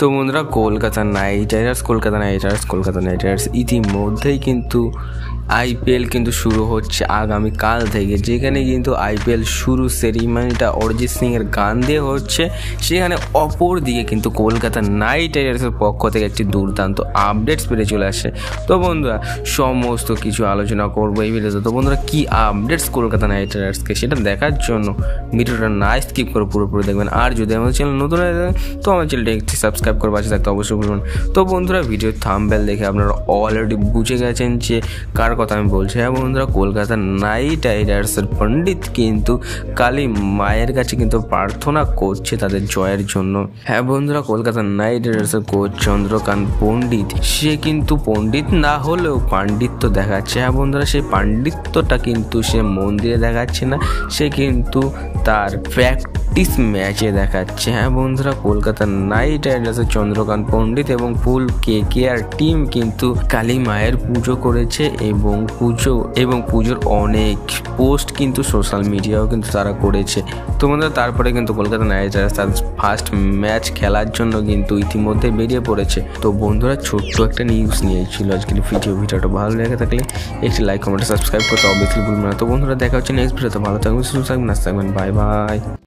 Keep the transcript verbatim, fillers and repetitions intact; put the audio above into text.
তো বন্ধুরা Kolkata knight riders Kolkata knight riders Kolkata knight riders ইতিমধ্যেই কিন্তু আইপিএল কিন্তু শুরু হচ্ছে আগামীকাল থেকে, যেখানে কিন্তু আইপিএল শুরু সেরিমানিটা অরিজিৎ সিংয়ের গান দিয়ে হচ্ছে। সেখানে অপর দিকে কিন্তু কলকাতা নাইট রাইডার্সের পক্ষ থেকে একটি দুর্দান্ত আপডেটস পেরে চলে আসে। তো বন্ধুরা সমস্ত কিছু আলোচনা করবো এই ভিডিওতে। তো বন্ধুরা কী আপডেটস কলকাতা নাইট রাইডার্সকে সেটা দেখার জন্য ভিডিওটা না স্কিপ করে পুরোপুরি দেখবেন। আর যদি আমাদের চ্যানেল নতুন হয়ে থাকে তো আমার চ্যানেলটি একটি সাবস্ক্রাইব করে পাশে থাকতে অবশ্যই ভুলবেন। তো বন্ধুরা ভিডিওর থাম্বনেল দেখে আপনারা অলরেডি বুঝে গেছেন যে কার কথা আমি বলছি। হ্যাঁ বন্ধুরা, কলকাতা নাইট রাইডার্সের পণ্ডিত কিন্তু কালী মায়ের কাছে কিন্তু প্রার্থনা করছে তাদের জয়ের জন্য। হ্যাঁ বন্ধুরা, কলকাতা নাইট রাইডার্সের কোচ চন্দ্রকান্ত পণ্ডিত সে কিন্তু পণ্ডিত না হলেও পাণ্ডিত্য দেখাচ্ছে। হ্যাঁ বন্ধুরা, সেই পাণ্ডিত্যটা কিন্তু সে মন্দিরে দেখাচ্ছে না, সে কিন্তু তার প্র্যাকটিস ম্যাচে দেখাচ্ছে। হ্যাঁ বন্ধুরা, কলকাতা নাইট রাইডার্সের চন্দ্রকান্ত পণ্ডিত এবং ফুল কে কে আর টিম কিন্তু কালী মায়ের পুজো করেছে এবং পুজো এবং পুজোর অনেক পোস্ট কিন্তু সোশ্যাল মিডিয়াও কিন্তু তারা করেছে। তো বন্ধুরা তারপরে কিন্তু কলকাতা নাইট রাইডার্স তার ফার্স্ট ম্যাচ খেলার জন্য কিন্তু ইতিমধ্যে বেরিয়ে পড়েছে। তো বন্ধুরা ছোট্ট একটা নিউজ নিয়েছিল আজকের ভিডিও। ভিডিওটা ভালো লেগে থাকলে একটি লাইক কমেন্ট সাবস্ক্রাইব করতে অবশ্যই ভুলবেন না। তো বন্ধুরা দেখা হচ্ছে নেক্সট ভিডিওতে। ভালো থাকবেন, সুস্থ থাকবেন, নাচ থাকবেন, বাই বাই।